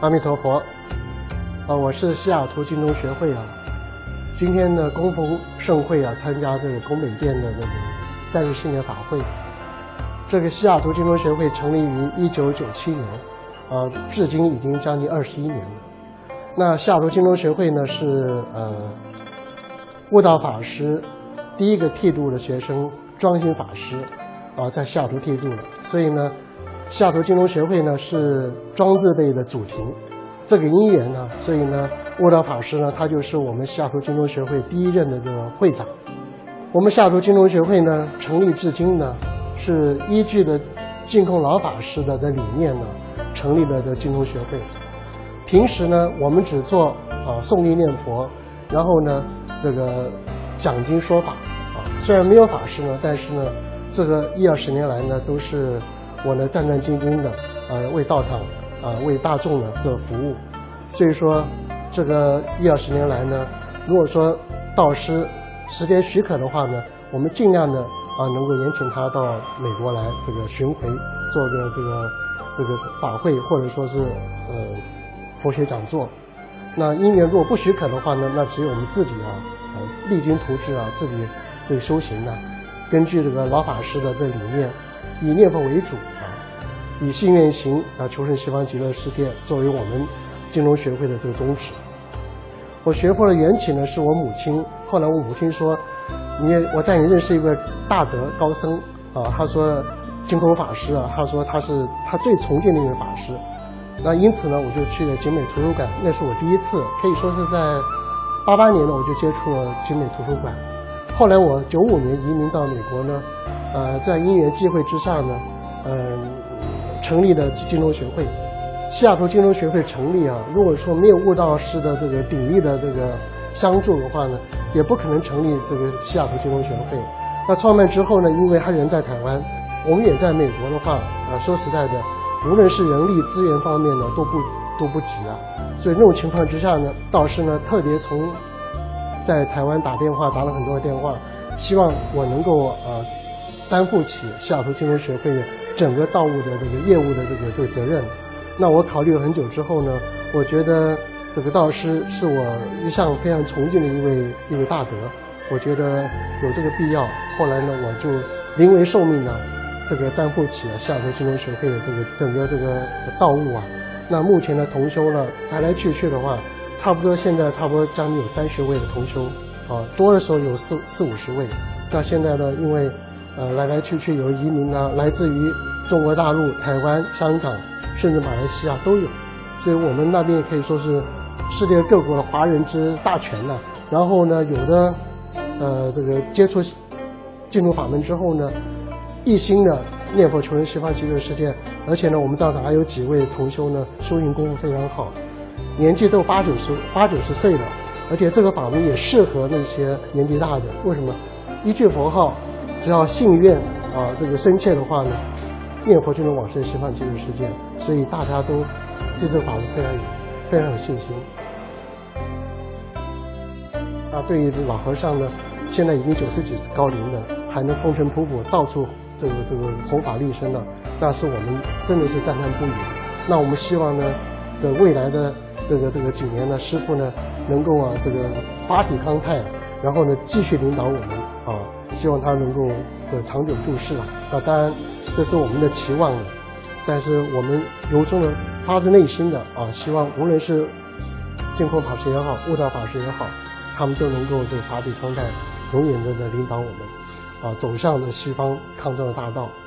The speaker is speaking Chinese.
阿弥陀佛，我是西雅图金钟学会啊。今天呢，恭逢盛会啊，参加这个宫本店的这个30年法会。这个西雅图金钟学会成立于1997年，至今已经将近21年了。那西雅图金钟学会呢是悟道法师第一个剃度的学生庄心法师在西雅图剃度的，所以呢。西雅图金钟学会呢是庄字辈的祖庭，这个因缘呢，所以呢，悟道法师呢，他就是我们西雅图金钟学会第一任的这个会长。我们西雅图金钟学会呢，成立至今呢，是依据的净空老法师的理念呢，成立了这个金钟学会。平时呢，我们只做诵经念佛，然后呢，这个讲经说法虽然没有法师呢，但是呢，这个10-20年来呢，都是。我呢战战兢兢的为道场为大众呢这服务，所以说这个10-20年来呢，如果说道师时间许可的话呢，我们尽量的能够延请他到美国来这个巡回做个这个法会，或者说是佛学讲座。那因缘如果不许可的话呢，那只有我们自己励精图治自己这个修行呢，根据这个老法师的这理念。以念佛为主以信愿行求生西方极乐世界作为我们金钟学会的这个宗旨。我学佛的缘起呢，是我母亲。后来我母亲说，我带你认识一个大德高僧他说净空法师他说他是他最崇敬的一位法师。那因此呢，我就去了景美图书馆，那是我第一次，可以说是在88年呢，我就接触了景美图书馆。后来我95年移民到美国呢。在因缘际会之下呢，成立了金钟学会。西雅图金钟学会成立如果说没有悟道师的这个鼎力的这个相助的话呢，也不可能成立这个西雅图金钟学会。那创办之后呢，因为他人在台湾，我们也在美国的话，说实在的，无论是人力资源方面呢，都不及所以那种情况之下呢，道师呢特别在台湾打了很多电话，希望我能够担负起西雅图金钟学会的整个道务的这个业务的这个责任。那我考虑了很久之后呢，我觉得这个道师是我一向非常崇敬的一位大德，我觉得有这个必要。后来呢，我就临危受命这个担负起了西雅图金钟学会的这个整个这个道务那目前的同修呢，来去的话，现在差不多将近有30位的同修多的时候有40-50位。那现在呢，因为来去有移民来自于中国大陆、台湾、香港，甚至马来西亚都有，所以我们那边也可以说是世界各国的华人之大全然后呢，有的这个接触净土法门之后呢，一心的念佛求生西方极乐世界，而且呢，我们道场还有几位同修呢，修行功夫非常好，年纪都80-90岁了，而且这个法门也适合那些年纪大的。为什么？一句佛号。只要信愿这个深切的话呢，念佛就能往生西方极乐世界，所以大家都对这个法门非常有信心。对于老和尚呢，现在已经90几岁高龄了，还能风尘仆仆到处这个弘法利生那是我们真的是赞叹不已。那我们希望呢，在未来的这个几年呢，师父呢能够这个法体康泰，然后呢继续领导我们希望他能够长久住世那当然这是我们的期望但是我们由衷的发自内心的希望无论是净空法师也好，悟道法师也好，他们都能够法体康泰，永远的领导我们走向西方康庄的大道。